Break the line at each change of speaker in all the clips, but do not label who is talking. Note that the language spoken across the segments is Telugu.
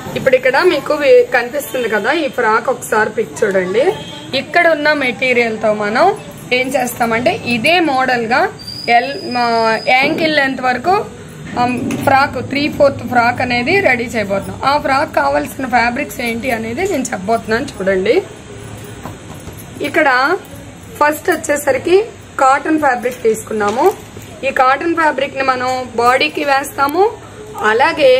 ఇప్పుడు ఇక్కడ మీకు కనిపిస్తుంది కదా ఈ ఫ్రాక్ ఒకసారి పిక్ చూడండి. ఇక్కడ ఉన్న మెటీరియల్ తో మనం ఏం చేస్తామంటే ఇదే మోడల్ గా యాంకిల్ లెంత్ వరకు ఫ్రాక్ 3/4 ఫ్రాక్ అనేది రెడీ చేయబోతున్నాం. ఆ ఫ్రాక్ కావాల్సిన ఫ్యాబ్రిక్స్ ఏంటి అనేది నేను చెప్పబోతున్నాను చూడండి. ఇక్కడ ఫస్ట్ వచ్చేసరికి కాటన్ ఫ్యాబ్రిక్ తీసుకున్నాము. ఈ కాటన్ ఫ్యాబ్రిక్ ని మనం బాడీకి వేస్తాము, అలాగే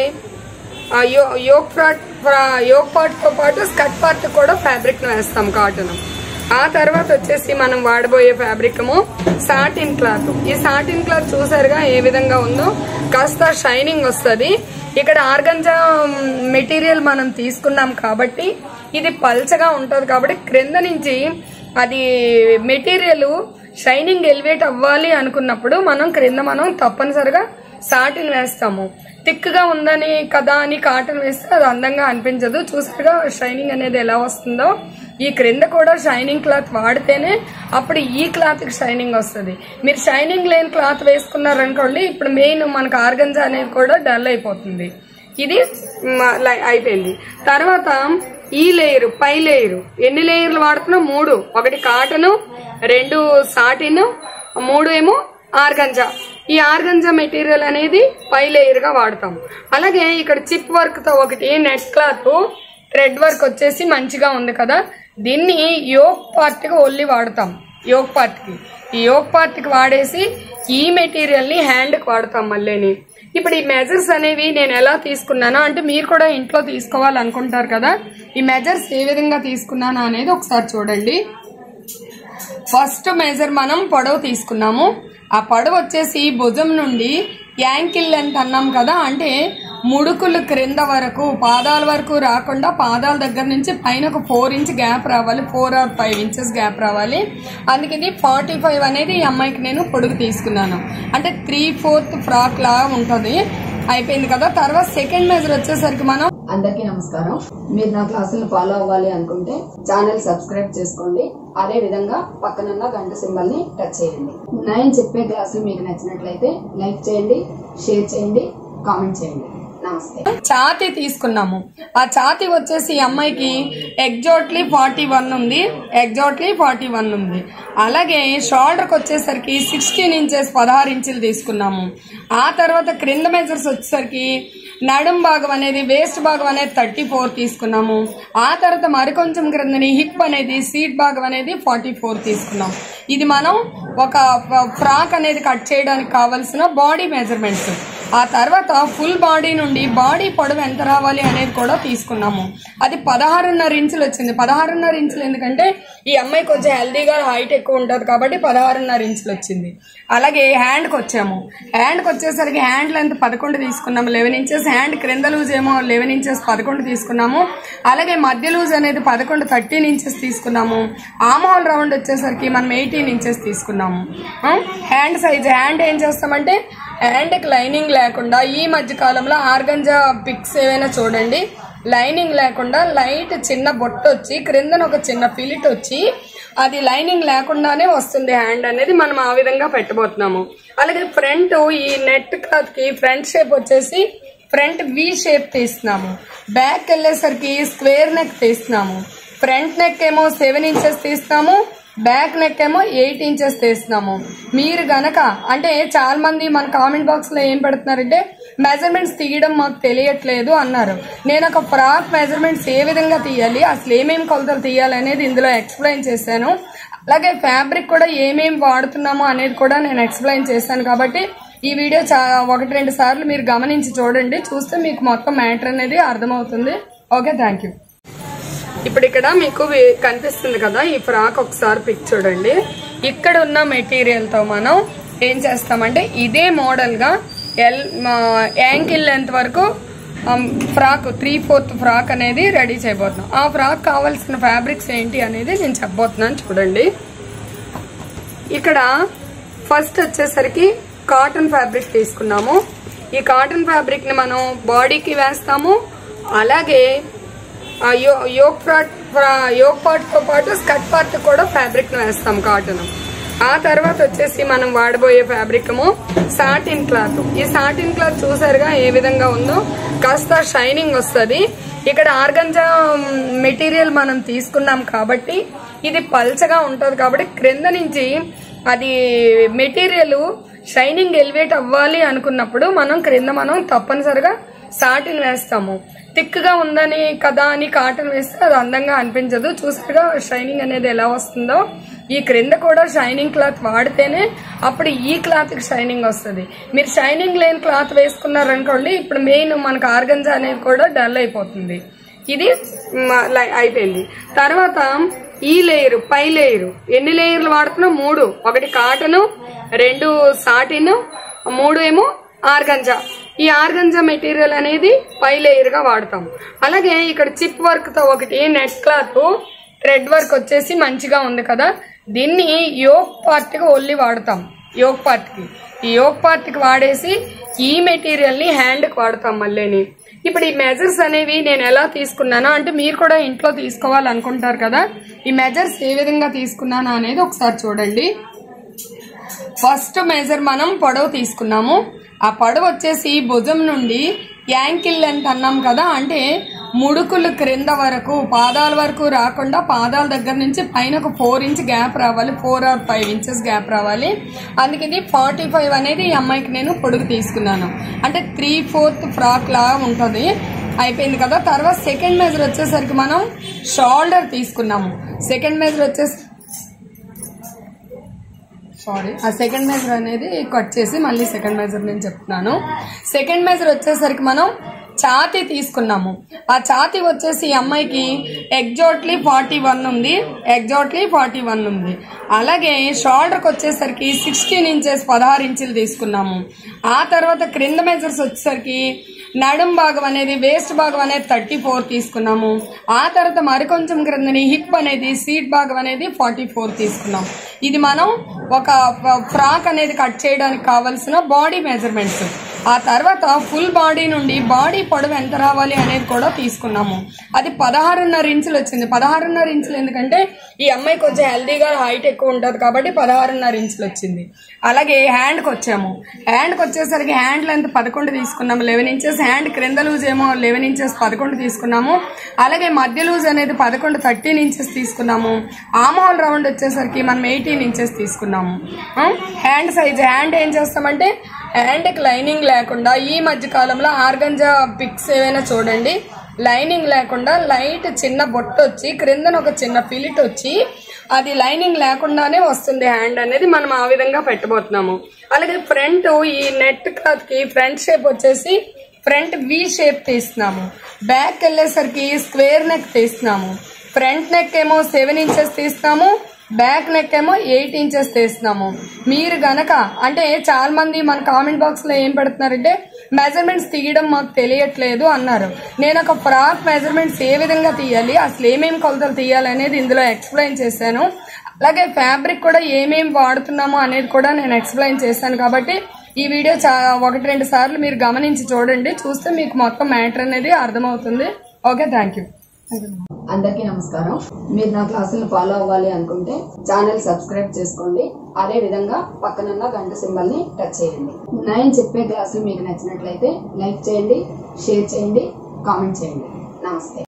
యోక్ పార్ట్ తో పాటు స్కర్ట్ పార్ట్ కూడా ఫ్యాబ్రిక్ ని వేస్తాం కాటన్. ఆ తర్వాత వచ్చేసి మనం వాడబోయే ఫ్యాబ్రిక్ సాటిన్ క్లాత్. ఈ సాటిన్ క్లాత్ చూసారుగా ఏ విధంగా ఉందో, కాస్త షైనింగ్ వస్తుంది. ఇక్కడ ఆర్గంజా మెటీరియల్ మనం తీసుకున్నాం కాబట్టి ఇది పల్చగా ఉంటది కాబట్టి క్రింద నుంచి అది మెటీరియల్ షైనింగ్ ఎలివేట్ అవ్వాలి అనుకున్నప్పుడు మనం క్రింద తప్పనిసరిగా సాటిన్ వేస్తాము. థిక్ గా ఉందని కదా అని కాటన్ వేస్తే అది అందంగా అనిపించదు. చూసారుగా షైనింగ్ అనేది ఎలా వస్తుందో. ఈ క్రింద కూడా షైనింగ్ క్లాత్ వాడితేనే అప్పుడు ఈ క్లాత్ కి షైనింగ్ వస్తుంది. మీరు షైనింగ్ లేని క్లాత్ వేసుకున్నారనుకోండి, ఇప్పుడు మెయిన్ మనకు ఆర్గంజా అనేది కూడా డల్ అయిపోతుంది. ఇది అయిపోయింది. తర్వాత ఈ లేయర్, పై లేయర్ ఎన్ని లేయర్లు వాడుతున్నాం? 3. 1 కాటన్, 2 సాటిన్, 3 ఏమో ఆర్గంజా. ఈ ఆర్గంజా మెటీరియల్ అనేది పై లేయర్ గా వాడతాం. అలాగే ఇక్కడ చిప్ వర్క్ తో ఒకటి నెట్ క్లాత్ థ్రెడ్ వర్క్ వచ్చేసి మంచిగా ఉంది కదా, దీన్ని యోక్ పార్ట్ కి ఓన్లీ వాడతాం. యోక్ పార్ట్ కి ఈ యోక్ పార్ట్ కి వాడేసి ఈ మెటీరియల్ ని హ్యాండ్ కి వాడతాం మళ్ళీని. ఇప్పుడు ఈ మెజర్స్ అనేవి నేను ఎలా తీసుకున్నానో అంటే మీరు కూడా ఇంట్లో తీసుకోవాలనుకుంటారు కదా, ఈ మెజర్స్ ఏ విధంగా తీసుకున్నానో అనేది ఒకసారి చూడండి. ఫస్ట్ మెజర్ మనం పొడవు తీసుకున్నాము. ఆ పొడవు వచ్చేసి భుజం నుండి యాంకిల్ లెంత్ అన్నాం కదా, అంటే ముడుకులు క్రింద వరకు పాదాల వరకు రాకుండా పాదాల దగ్గర నుంచి పైన ఒక 4 ఇంచ్ గ్యాప్ రావాలి, 4 or 5 ఇంచెస్ గ్యాప్ రావాలి. అందుకే ఇది 45 అనేది ఈ అమ్మాయికి నేను పొడుగు తీసుకున్నాను. అంటే 3/4 ఫ్రాక్ లా ఉంటది. అయిపోయింది కదా. తర్వాత సెకండ్ మెజర్ వచ్చేసరికి మనం
అందరికీ నమస్కారం. మీరు నా క్లాసులను ఫాలో అవ్వాలి అనుకుంటే ఛానల్ సబ్స్క్రైబ్ చేసుకోండి. అదే విధంగా పక్కనున్న గంట సింబల్ ని టచ్ చేయండి. నేను చెప్పే క్లాసులు మీకు నచ్చినట్లయితే లైక్ చేయండి, షేర్ చేయండి, కామెంట్ చేయండి. నమస్తే.
ఛాతీ తీసుకున్నాము. ఆ ఛాతీ వచ్చేసి ఈ అమ్మాయికి ఎగ్జాక్ట్లీ 41 ఉంది. ఎగ్జాక్ట్లీ 41 ఉంది. అలాగే షోల్డర్ కి వచ్చేసరికి 16 ఇంచెస్ 16 ఇంచులు తీసుకున్నాము. ఆ తర్వాత క్రింద మెజర్స్ వచ్చేసరికి నడుం భాగం అనేది, వేస్ట్ భాగం అనేది 34 తీసుకున్నాము. ఆ తర్వాత మరికొంచెం క్రిందని హిప్ అనేది, సీట్ భాగం అనేది 44 తీసుకున్నాం. ఇది మనం ఒక ఫ్రాక్ అనేది కట్ చేయడానికి కావాల్సిన బాడీ మెజర్మెంట్స్. ఆ తర్వాత ఫుల్ బాడీ నుండి బాడీ పొడవు ఎంత రావాలి అనేది కూడా తీసుకున్నాము. అది 16.5 ఇంచులు వచ్చింది. 16.5 ఇంచులు ఎందుకంటే ఈ అమ్మాయి కొంచెం హెల్దీగా హైట్ ఎక్కువ ఉంటుంది కాబట్టి 16.5 ఇంచులు వచ్చింది. అలాగే హ్యాండ్కి వచ్చాము. హ్యాండ్కి వచ్చేసరికి హ్యాండ్ లెంత్ 11 తీసుకున్నాము, 11 ఇంచెస్. హ్యాండ్ క్రింద లూజ్ ఏమో 11 ఇంచెస్ 11 తీసుకున్నాము. అలాగే మధ్య లూజ్ అనేది 11 13 ఇంచెస్ తీసుకున్నాము. ఆర్మ్ హోల్ రౌండ్ వచ్చేసరికి మనం 18 ఇంచెస్ తీసుకున్నాము. హ్యాండ్ సైజ్, హ్యాండ్ ఏం చేస్తామంటే హ్యాండ్కి లైనింగ్ లేకుండా ఈ మధ్య కాలంలో ఆర్గంజా పిక్స్ ఏవైనా చూడండి, లైనింగ్ లేకుండా లైట్ చిన్న బొట్టు వచ్చి క్రిందన ఒక చిన్న ఫిలిట్ వచ్చి అది లైనింగ్ లేకుండానే వస్తుంది హ్యాండ్ అనేది. మనం ఆ విధంగా పెట్టబోతున్నాము. అలాగే ఫ్రంట్ ఈ నెట్ క్లాత్ కి ఫ్రంట్ షేప్ వచ్చేసి ఫ్రంట్ వి షేప్ తీస్తున్నాము. బ్యాక్ వెళ్ళేసరికి స్క్వేర్ నెక్ తీస్తున్నాము. ఫ్రంట్ నెక్ ఏమో 7 ఇంచెస్ తీస్తాము, బ్యాక్ నెక్ ఏమో 8 ఇంచెస్ తీస్తున్నాము. మీరు గనక అంటే చాలా మంది మన కామెంట్ బాక్స్ లో ఏం పెడుతున్నారంటే మెజర్మెంట్స్ తీయడం మాకు తెలియట్లేదు అన్నారు. నేను ఒక ఫ్రాక్ మెజర్మెంట్స్ ఏ విధంగా తీయాలి, అసలు ఏమేమి కొలతలు తీయాలి అనేది ఇందులో ఎక్స్ప్లెయిన్ చేశాను. అలాగే ఫ్యాబ్రిక్ కూడా ఏమేమి వాడుతున్నామో అనేది కూడా నేను ఎక్స్ప్లెయిన్ చేశాను. కాబట్టి ఈ వీడియో 1-2 సార్లు మీరు గమనించి చూడండి. చూస్తే మీకు మొత్తం మ్యాటర్ అనేది అర్థమవుతుంది. Okay, thank you. ఇప్పుడు ఇక్కడ మీకు కనిపిస్తుంది కదా ఈ ఫ్రాక్ ఒకసారి పిక్ చూడండి. ఇక్కడ ఉన్న మెటీరియల్ తో మనం ఏం చేస్తామంటే ఇదే మోడల్ గా యాంకిల్ లెంత్ వరకు ఫ్రాక్ 3/4 ఫ్రాక్ అనేది రెడీ చేయబోతున్నాం. ఆ ఫ్రాక్ కావాల్సిన ఫ్యాబ్రిక్స్ ఏంటి అనేది నేను చెప్పబోతున్నాను చూడండి. ఇక్కడ ఫస్ట్ వచ్చేసరికి కాటన్ ఫ్యాబ్రిక్ తీసుకున్నాము. ఈ కాటన్ ఫ్యాబ్రిక్ ని మనం బాడీకి వేస్తాము, అలాగే యోక్ పార్ట్ తో పాటు స్కర్ట్ పార్ట్ కూడా ఫ్యాబ్రిక్ ని వేస్తాం కాటన్. ఆ తర్వాత వచ్చేసి మనం వాడబోయే ఫ్యాబ్రిక్ సాటిన్ క్లాత్. ఈ సాటిన్ క్లాత్ చూసారుగా ఏ విధంగా ఉందో, కాస్త షైనింగ్ వస్తుంది. ఇక్కడ ఆర్గంజా మెటీరియల్ మనం తీసుకున్నాం కాబట్టి ఇది పల్చగా ఉంటుంది కాబట్టి క్రింద నుంచి అది మెటీరియల్ షైనింగ్ ఎలివేట్ అవ్వాలి అనుకున్నప్పుడు మనం తప్పనిసరిగా సాటిన్ వేస్తాము. థిక్గా ఉందని కదా అని కాటన్ వేస్తే అది అందంగా అనిపించదు. చూసారుగా షైనింగ్ అనేది ఎలా వస్తుందో. ఈ క్రింద కూడా షైనింగ్ క్లాత్ వాడితేనే అప్పుడు ఈ క్లాత్ కి షైనింగ్ వస్తుంది. మీరు షైనింగ్ లేని క్లాత్ వేసుకున్నారనుకోండి, ఇప్పుడు మెయిన్ మనకు ఆర్గంజా అనేది కూడా డల్ అయిపోతుంది. ఇది అయిపోయింది. తర్వాత ఈ లేయర్, పై లేయర్, ఎన్ని లేయర్లు వాడుతున్నాం? 3. 1 కాటన్, 2 సాటిన్, 3 ఏమో ఆర్గంజా. ఈ ఆర్గంజా మెటీరియల్ అనేది పై లేయర్ గా వాడతాం. అలాగే ఇక్కడ చిప్ వర్క్ తో ఒకటి నెట్ క్లాత్, థ్రెడ్ వర్క్ వచ్చేసి మంచిగా ఉంది కదా, దీన్ని యోక్ పార్ట్ కి ఓన్లీ వాడతాం. యోక్ పార్ట్ కి, ఈ యోక్ పార్ట్ కి వాడేసి ఈ మెటీరియల్ ని హ్యాండ్ కి వాడతాం మళ్ళీని. ఇప్పుడు ఈ మెజర్స్ అనేవి నేను ఎలా తీసుకున్నానో, అంటే మీరు కూడా ఇంట్లో తీసుకోవాలనుకుంటారు కదా, ఈ మెజర్స్ ఏ విధంగా తీసుకున్నానో అనేది ఒకసారి చూడండి. ఫస్ట్ మెజర్ మనం పొడవు తీసుకున్నాము. ఆ పొడవు వచ్చేసి భుజం నుండి యాంకిల్ లెంత్ అన్నాం కదా, అంటే ముడుకులు క్రింద వరకు పాదాల వరకు రాకుండా పాదాల దగ్గర నుంచి పైన ఒక 4 ఇంచ్ గ్యాప్ రావాలి, 4 or 5 ఇంచెస్ గ్యాప్ రావాలి. అందుకే ఇది 45 అనేది ఈ అమ్మాయికి నేను పొడుగు తీసుకున్నాను. అంటే 3/4 ఫ్రాక్ లా ఉంటుంది. అయిపోయింది కదా. తర్వాత సెకండ్ మెజర్ వచ్చేసరికి మనం షోల్డర్ తీసుకున్నాము. సెకండ్ మెజర్ వచ్చేసి ఆ సెకండ్ మెజర్ అనేది కట్ చేసి మళ్ళీ సెకండ్ మెజర్ నేను చెప్తున్నాను. సెకండ్ మెజర్ వచ్చేసరికి మనం ఛాతీ తీసుకున్నాము. ఆ ఛాతీ వచ్చేసి ఈ అమ్మాయికి ఎగ్జాక్ట్లీ 41 ఉంది. ఎగ్జాక్ట్లీ 41 ఉంది. అలాగే షోల్డర్కి వచ్చేసరికి 16 ఇంచెస్ 16 ఇంచులు తీసుకున్నాము. ఆ తర్వాత క్రింద మెజర్స్ వచ్చేసరికి నడుం భాగం అనేది, వేస్ట్ భాగం అనేది 34 తీసుకున్నాము. ఆ తర్వాత మరికొంచెం క్రిందని హిప్ అనేది, సీట్ భాగం అనేది 44 తీసుకున్నాం. ఇది మనం ఒక ఫ్రాక్ అనేది కట్ చేయడానికి కావాల్సిన బాడీ మెజర్మెంట్స్. ఆ తర్వాత ఫుల్ బాడీ నుండి బాడీ పొడవు ఎంత రావాలి అనేది కూడా తీసుకున్నాము. అది 16.5 ఇంచులు వచ్చింది. 16.5 ఇంచులు ఎందుకంటే ఈ అమ్మాయి కొంచెం హెల్దీగా హైట్ ఎక్కువ ఉంటుంది కాబట్టి 16.5 ఇంచులు వచ్చింది. అలాగే హ్యాండ్కి వచ్చాము. హ్యాండ్కి వచ్చేసరికి హ్యాండ్ లెంత్ 11 తీసుకున్నాము, 11 ఇంచెస్. హ్యాండ్ క్రింద లూజ్ ఏమో 11 ఇంచెస్ 11 తీసుకున్నాము. అలాగే మధ్య లూజ్ అనేది 11 13 ఇంచెస్ తీసుకున్నాము. ఆర్మ్ హోల్ రౌండ్ వచ్చేసరికి మనం 18 ఇంచెస్ తీసుకున్నాము. హ్యాండ్ సైజ్, హ్యాండ్ ఏం చేస్తామంటే హ్యాండ్కి లైనింగ్ లేకుండా, ఈ మధ్య కాలంలో ఆర్గంజా పిక్స్ ఏవైనా చూడండి, లైనింగ్ లేకుండా లైట్ చిన్న బొట్టు వచ్చి క్రిందన ఒక చిన్న పిలిట్ వచ్చి అది లైనింగ్ లేకుండానే వస్తుంది హ్యాండ్ అనేది. మనం ఆ విధంగా పెట్టబోతున్నాము. అలాగే ఫ్రంట్, ఈ నెట్ క్లాత్ కి ఫ్రంట్ షేప్ వచ్చేసి ఫ్రంట్ వి షేప్ తీస్తున్నాము. బ్యాక్ వెళ్ళేసరికి స్క్వేర్ నెక్ తీస్తున్నాము. ఫ్రంట్ నెక్ ఏమో 7 ఇంచెస్ తీస్తున్నాము, బ్యాక్ నెక్ ఏమో 8 ఇంచెస్ తీస్తున్నాము. మీరు గనక అంటే చాలా మంది మన కామెంట్ బాక్స్ లో ఏం పెడుతున్నారంటే మెజర్మెంట్స్ తీయడం మాకు తెలియట్లేదు అన్నారు. నేను ఒక ఫ్రాక్ మెజర్మెంట్స్ ఏ విధంగా తీయాలి, అసలు ఏమేమి కొలతలు తీయాలి అనేది ఇందులో ఎక్స్ప్లెయిన్ చేశాను. అలాగే ఫ్యాబ్రిక్ కూడా ఏమేమి వాడుతున్నామో అనేది కూడా నేను ఎక్స్ప్లెయిన్ చేశాను. కాబట్టి ఈ వీడియో 1-2 సార్లు మీరు గమనించి చూడండి. చూస్తే మీకు మొత్తం మ్యాటర్ అనేది అర్థమవుతుంది. Okay, thank you.
అందరికీ నమస్కారం. మీరు నా క్లాసులను ఫాలో అవ్వాలి అనుకుంటే ఛానల్ సబ్స్క్రైబ్ చేసుకోండి. అదే విధంగా పక్కనున్న గంట సింబల్ ని టచ్ చేయండి. నేను చెప్పే క్లాసులు మీకు నచ్చినట్లయితే లైక్ చేయండి, షేర్ చేయండి, కామెంట్ చేయండి. నమస్తే.